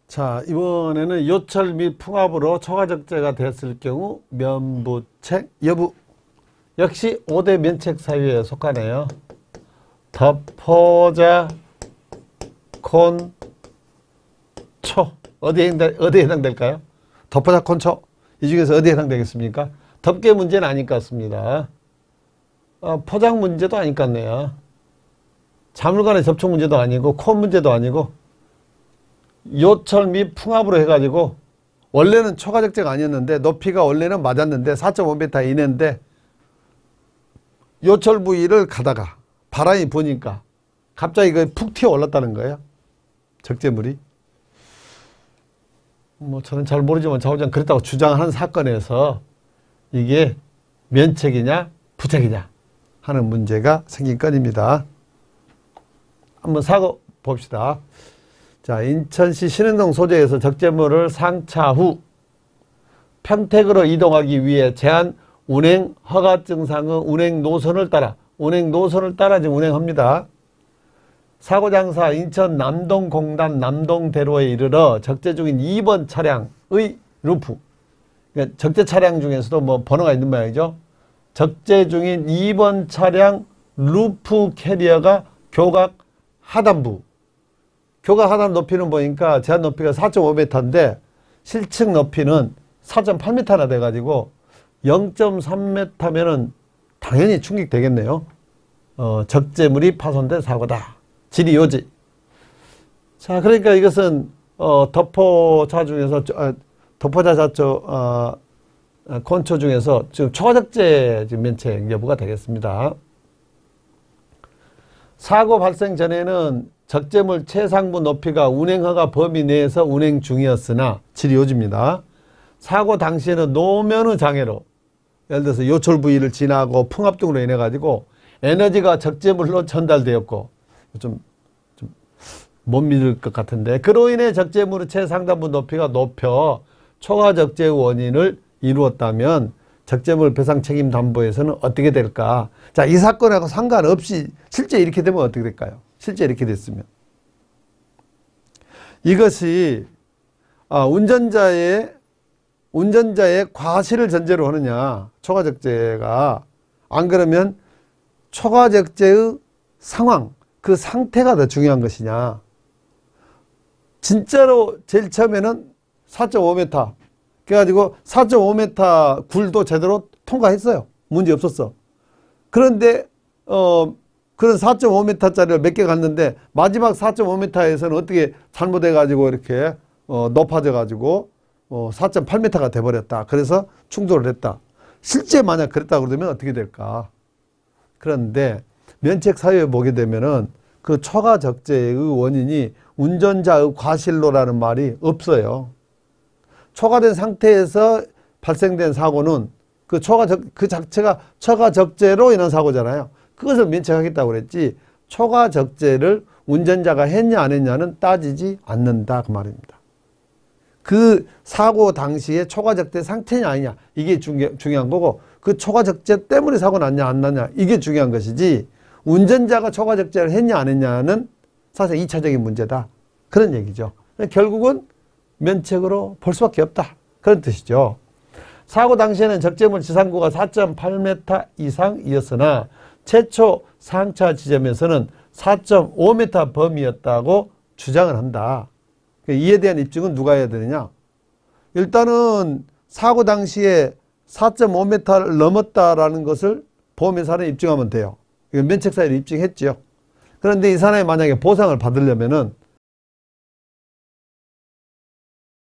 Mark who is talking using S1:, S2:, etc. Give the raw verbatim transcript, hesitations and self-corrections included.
S1: 자, 이번에는 요철 및 풍압으로 초과적재가 됐을 경우 면부책 여부. 역시 오 대 면책 사유에 속하네요. 덮포자 콘 초. 어디에 해당, 어디에 해당될까요? 덮포자 콘 초. 이 중에서 어디에 해당되겠습니까? 덮개 문제는 아닐 것 같습니다. 어, 포장 문제도 아닐 것 같네요. 자물 간의 접촉 문제도 아니고 콘 문제도 아니고 요철 및 풍압으로 해가지고 원래는 초과적재가 아니었는데 높이가 원래는 맞았는데 사 점 오 미터 이내인데 요철 부위를 가다가 바람이 부니까 갑자기 그 푹 튀어 올랐다는 거예요. 적재물이. 뭐 저는 잘 모르지만 자오장 그랬다고 주장하는 사건에서 이게 면책이냐 부책이냐 하는 문제가 생긴 건입니다. 한번 사고 봅시다. 자, 인천시 신흥동 소재에서 적재물을 상차 후 평택으로 이동하기 위해 제한 운행 허가 증상의 운행 노선을 따라 운행 노선을 따라 지금 운행합니다. 사고 장사 인천 남동공단 남동대로에 이르러 적재 중인 이 번 차량의 루프, 그러니까 적재 차량 중에서도 뭐 번호가 있는 모양이죠. 적재 중인 이 번 차량 루프 캐리어가 교각 하단부, 교각 하단 높이는 보니까 제한 높이가 사 점 오 미터인데 실측 높이는 사 점 팔 미터나 돼가지고 영 점 삼 미터면은 당연히 충격되겠네요. 어, 적재물이 파손된 사고다. 질이 요지. 자, 그러니까 이것은 어, 덮포차 중에서 아, 덮포자 자초 어, 콘초 중에서 지금 초과적재 지금 면책 여부가 되겠습니다. 사고 발생 전에는 적재물 최상부 높이가 운행허가 범위 내에서 운행 중이었으나 질이 요지입니다. 사고 당시에는 노면의 장애로 예를 들어서 요철 부위를 지나고 풍압 등으로 인해 가지고 에너지가 적재물로 전달되었고 좀, 좀 못 믿을 것 같은데 그로 인해 적재물의 최상단부 높이가 높여 초과적재의 원인을 이루었다면 적재물 배상 책임 담보에서는 어떻게 될까? 자, 이 사건하고 상관없이 실제 이렇게 되면 어떻게 될까요? 실제 이렇게 됐으면 이것이 아, 운전자의 운전자의 과실을 전제로 하느냐 초과적재가 안 그러면 초과적재의 상황 그 상태가 더 중요한 것이냐. 진짜로 제일 처음에는 사 점 오 미터 그래가지고 사 점 오 미터 굴도 제대로 통과했어요. 문제 없었어. 그런데 어 그런 사 점 오 미터짜리를 몇 개 갔는데 마지막 사 점 오 미터에서는 어떻게 잘못해가지고 이렇게 어 높아져가지고 어 사 점 팔 미터가 돼버렸다. 그래서 충돌을 했다. 실제 만약 그랬다고 그러면 어떻게 될까? 그런데 면책 사유에 보게 되면은 그 초과적재의 원인이 운전자의 과실로라는 말이 없어요. 초과된 상태에서 발생된 사고는 그 초과적, 그 자체가 초과적재로 인한 사고잖아요. 그것을 면책하겠다고 그랬지 초과적재를 운전자가 했냐 안 했냐는 따지지 않는다 그 말입니다. 그 사고 당시에 초과적재 상태냐 아니냐 이게 중요, 중요한 거고 그 초과적재 때문에 사고 났냐 안 났냐 이게 중요한 것이지 운전자가 초과적재를 했냐 안 했냐는 사실 이 차적인 문제다 그런 얘기죠. 결국은 면책으로 볼 수밖에 없다 그런 뜻이죠. 사고 당시에는 적재물 지상구가 사 점 팔 미터 이상이었으나 최초 상차 지점에서는 사 점 오 미터 범위였다고 주장을 한다. 이에 대한 입증은 누가 해야 되느냐? 일단은 사고 당시에 사 점 오 미터를 넘었다라는 것을 보험회사는 입증하면 돼요. 이건 면책사유를 입증했죠. 그런데 이 사람이 만약에 보상을 받으려면은